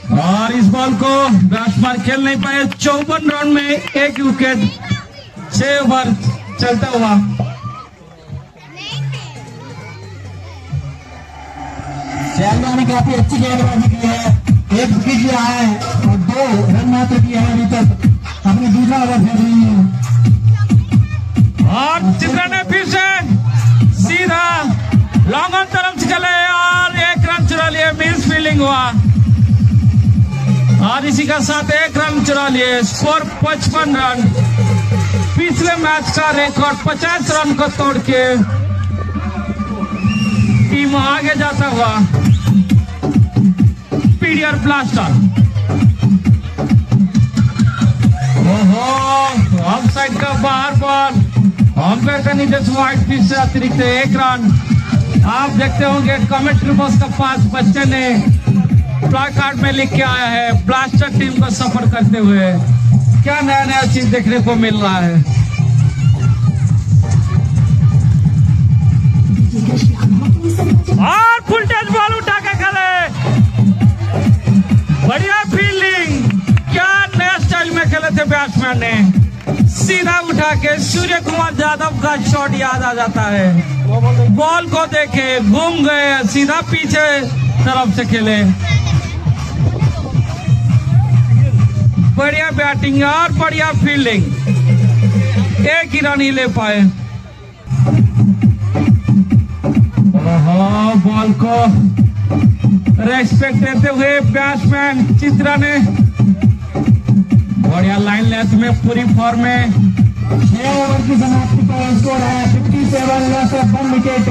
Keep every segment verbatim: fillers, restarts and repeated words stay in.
और इस बॉल को बैट्समैन खेल नहीं पाए। चौवन रन में एक विकेट, छह ओवर चलता हुआ। शैलजा ने काफी अच्छी गेंदबाजी की है, एक विकेट लिया है और दो रन मात्र किए हैं अभी तक, अपनी दूसरा ओवर फेंक रही है। और चित्रा ने फिर से सीधा लॉन्ग ऑन तरफ से चले और एक रन चुरा लिए, मिस फील्डिंग हुआ और इसी का साथ एक रन चुरा लिए। स्कोर पचपन रन, पिछले मैच का रिकॉर्ड पचास रन को तोड़ के टीम आगे जाता हुआ। पीडीआर ब्लास्टर, ओहो ऑफ साइड का बाहर बॉल, अंपायर का निर्देश वाइड पिच से अतिरिक्त एक रन। आप देखते होंगे कमेंट्री बॉक्स का पास बच्चे ने प्लाई कार्ड में लिख के आया है, ब्लास्टर टीम को सफर करते हुए क्या नया नया चीज देखने को मिल रहा है। और फुल टच बॉल उठा के खेले, बढ़िया फील्डिंग, क्या नया स्टाइल में खेले थे बैट्समैन ने। सीधा उठा के सूर्य कुमार यादव का शॉट याद आ जाता है। बॉल को देखे, घूम गए, सीधा पीछे तरफ से खेले। बढ़िया बैटिंग और बढ़िया फील्डिंग, एक ही रन ही ले पाए। बॉल को रेस्पेक्ट देते हुए बैट्समैन चित्रा ने बढ़िया लाइन लेंथ में पूरी फॉर्म में छह ओवर की समाप्ति पर स्कोर है सत्तावन रन से वन विकेट।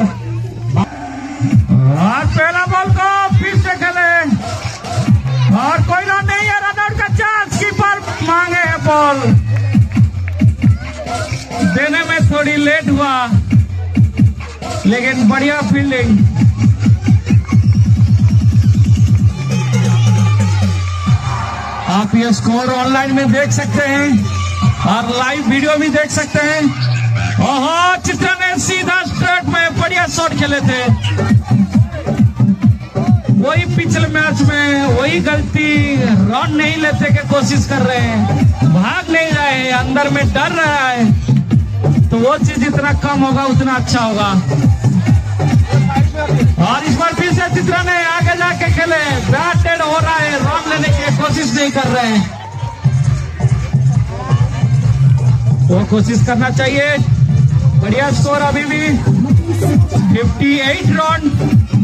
और पहला बॉल को फिर से खेले और कोई रन नहीं है, रन आउट का चांस, कीपर मांगे है बॉल, देने में थोड़ी लेट हुआ लेकिन बढ़िया फील्डिंग। आप ये स्कोर ऑनलाइन में देख सकते हैं और लाइव वीडियो भी देख सकते हैं। ओहो चित्रा ने सीधा स्ट्रेट में बढ़िया शॉट खेले थे, वही पिछले मैच में वही गलती, रन नहीं लेते के कोशिश कर रहे हैं, भाग नहीं रहे हैं, अंदर में डर रहा है, तो वो चीज जितना कम होगा उतना अच्छा होगा। और इस बार फिर से चित्रा ने आगे जाके खेले, बैटेड हो रहा है, रन लेने की कोशिश नहीं कर रहे हैं, वो कोशिश करना चाहिए। बढ़िया स्कोर अभी भी अट्ठावन रन